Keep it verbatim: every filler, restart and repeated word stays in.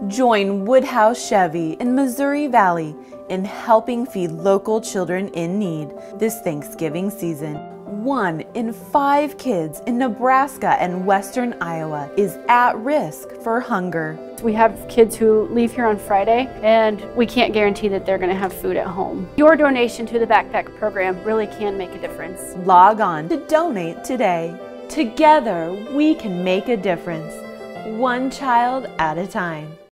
Join Woodhouse Chevy in Missouri Valley in helping feed local children in need this Thanksgiving season. One in five kids in Nebraska and western Iowa is at risk for hunger. We have kids who leave here on Friday, and we can't guarantee that they're going to have food at home. Your donation to the backpack program really can make a difference. Log on to donate today. Together, we can make a difference, one child at a time.